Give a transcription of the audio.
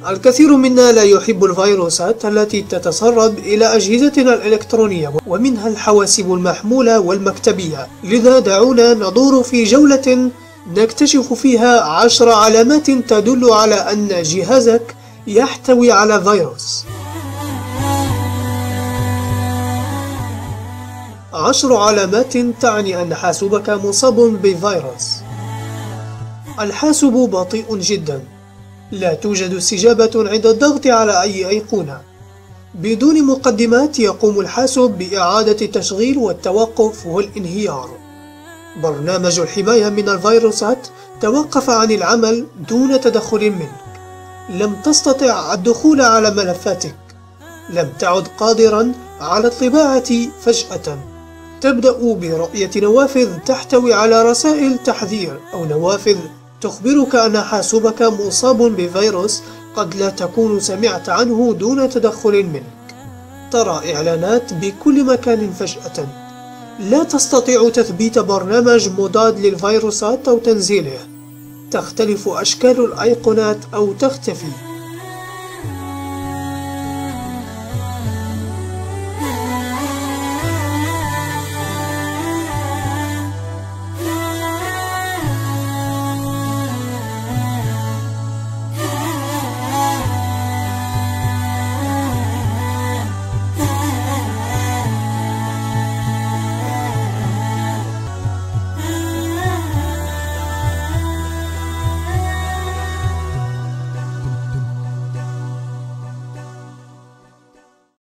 الكثير منا لا يحب الفيروسات التي تتسرب إلى أجهزتنا الإلكترونية ومنها الحواسيب المحمولة والمكتبية. لذا دعونا ندور في جولة نكتشف فيها 10 علامات تدل على أن جهازك يحتوي على فيروس. 10 علامات تعني أن حاسوبك مصاب بفيروس. الحاسوب بطيء جدا، لا توجد استجابة عند الضغط على أي أيقونة. بدون مقدمات يقوم الحاسوب بإعادة التشغيل والتوقف والانهيار. برنامج الحماية من الفيروسات توقف عن العمل دون تدخل منك. لم تستطع الدخول على ملفاتك. لم تعد قادرا على الطباعة فجأة. تبدأ برؤية نوافذ تحتوي على رسائل تحذير أو نوافذ تخبرك أن حاسوبك مصاب بفيروس قد لا تكون سمعت عنه دون تدخل منك. ترى إعلانات بكل مكان فجأة. لا تستطيع تثبيت برنامج مضاد للفيروسات أو تنزيله. تختلف أشكال الأيقونات أو تختفي.